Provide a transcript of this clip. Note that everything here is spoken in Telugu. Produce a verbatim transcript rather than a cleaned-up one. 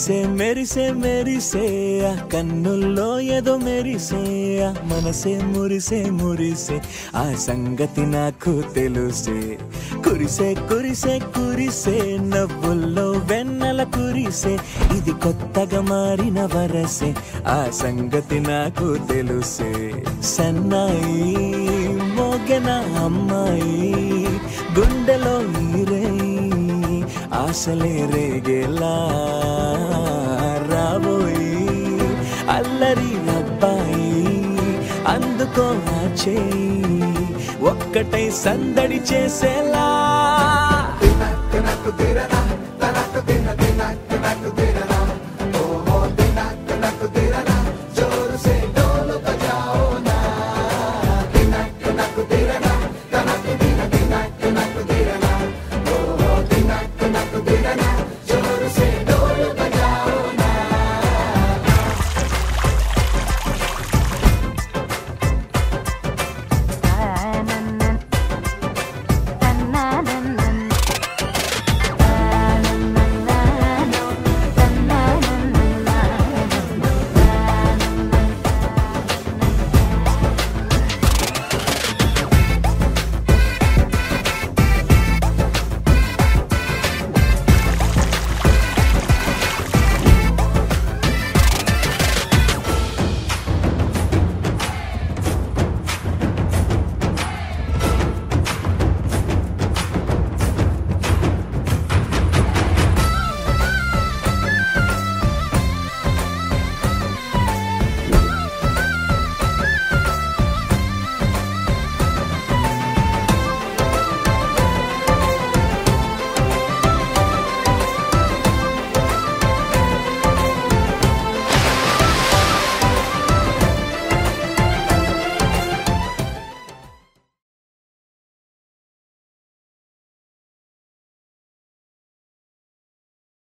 మెరిసే మెరిసే మెరిసే ఆ కన్నుల్లో ఏదో మెరిసే ఆ మనసే మురిసే మురిసే ఆ సంగతి నాకు తెలుసే కురిసే కురిసే కురిసే నవ్వుల్లో వెన్నెల కురిసే ఇది కొత్తగా మారిన వరసే ఆ సంగతి నాకు తెలుసే సన్నాయి మోగెన అమ్మాయి గుండెలో ఈరే ఆశలే రేగేలా రాబోయి అల్లరి అబ్బాయి అందుకో నా చేయి ఒక్కటై సందడి చేసేలా.